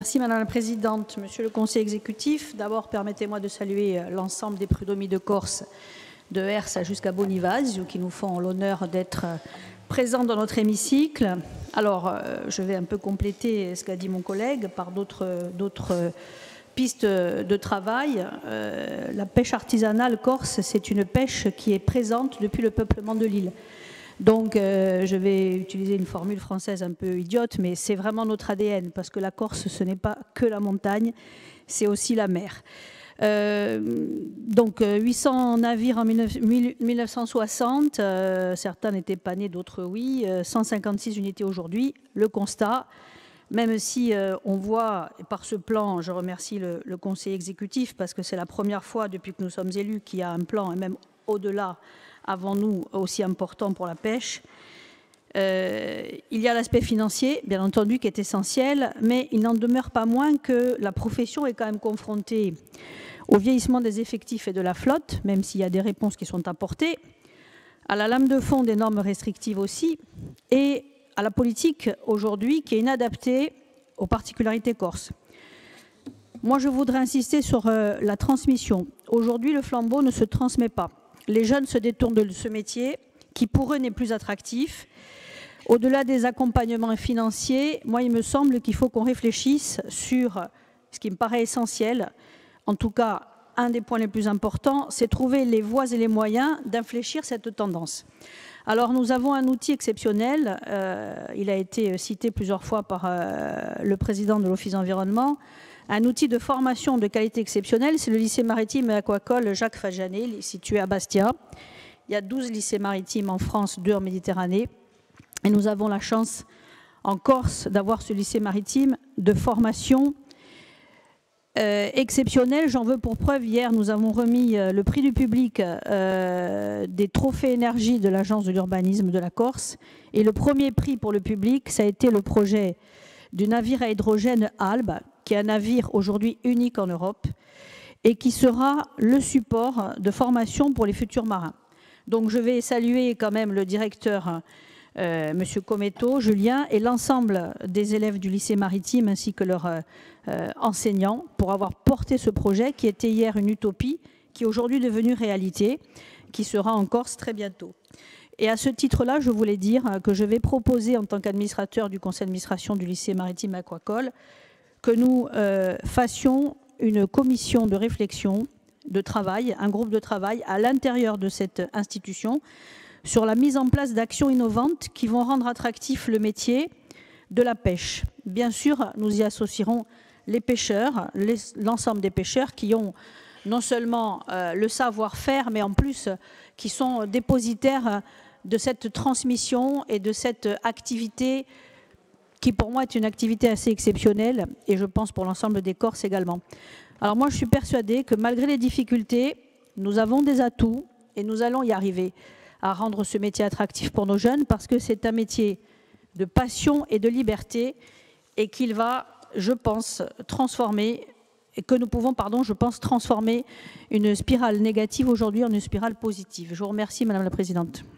Merci Madame la Présidente. Monsieur le Conseil exécutif, d'abord permettez-moi de saluer l'ensemble des prud'hommes de Corse, de Hers jusqu'à Bonivaz, qui nous font l'honneur d'être présents dans notre hémicycle. Alors, je vais un peu compléter ce qu'a dit mon collègue par d'autres pistes de travail. La pêche artisanale corse, c'est une pêche qui est présente depuis le peuplement de l'île. Donc, je vais utiliser une formule française un peu idiote, mais c'est vraiment notre ADN, parce que la Corse, ce n'est pas que la montagne, c'est aussi la mer. Donc, 800 navires en 1960, certains n'étaient pas nés, d'autres oui, 156 unités aujourd'hui. Le constat, même si on voit, par ce plan, je remercie le Conseil exécutif, parce que c'est la première fois depuis que nous sommes élus qu'il y a un plan, et même au-delà, avant nous, aussi important pour la pêche. Il y a l'aspect financier, bien entendu, qui est essentiel, mais il n'en demeure pas moins que la profession est quand même confrontée au vieillissement des effectifs et de la flotte, même s'il y a des réponses qui sont apportées, à la lame de fond des normes restrictives aussi, et à la politique aujourd'hui qui est inadaptée aux particularités corses. Moi, je voudrais insister sur la transmission. Aujourd'hui, le flambeau ne se transmet pas. Les jeunes se détournent de ce métier qui, pour eux, n'est plus attractif. Au-delà des accompagnements financiers, moi, il me semble qu'il faut qu'on réfléchisse sur ce qui me paraît essentiel. En tout cas, un des points les plus importants, c'est trouver les voies et les moyens d'infléchir cette tendance. Alors, nous avons un outil exceptionnel. Il a été cité plusieurs fois par le président de l'Office d'environnement. Un outil de formation de qualité exceptionnelle, c'est le lycée maritime et aquacole Jacques Fajanet, situé à Bastia. Il y a 12 lycées maritimes en France, 2 en Méditerranée. Et nous avons la chance, en Corse, d'avoir ce lycée maritime de formation exceptionnelle. J'en veux pour preuve, hier, nous avons remis le prix du public des trophées énergie de l'Agence de l'urbanisme de la Corse. Et le premier prix pour le public, ça a été le projet du navire à hydrogène Albe, qui est un navire aujourd'hui unique en Europe et qui sera le support de formation pour les futurs marins. Donc je vais saluer quand même le directeur, M. Cometto, Julien, et l'ensemble des élèves du lycée maritime ainsi que leurs enseignants pour avoir porté ce projet qui était hier une utopie, qui est aujourd'hui devenu réalité, qui sera en Corse très bientôt. Et à ce titre-là, je voulais dire que je vais proposer en tant qu'administrateur du conseil d'administration du lycée maritime aquacole que nous fassions une commission de réflexion, de travail, un groupe de travail à l'intérieur de cette institution sur la mise en place d'actions innovantes qui vont rendre attractif le métier de la pêche. Bien sûr, nous y associerons les pêcheurs, l'ensemble des pêcheurs qui ont non seulement le savoir-faire, mais en plus qui sont dépositaires de cette transmission et de cette activité qui pour moi est une activité assez exceptionnelle et je pense pour l'ensemble des Corses également. Alors moi je suis persuadée que malgré les difficultés, nous avons des atouts et nous allons y arriver à rendre ce métier attractif pour nos jeunes parce que c'est un métier de passion et de liberté et qu'il va, je pense, transformer et que nous pouvons, je pense, transformer une spirale négative aujourd'hui en une spirale positive. Je vous remercie Madame la Présidente.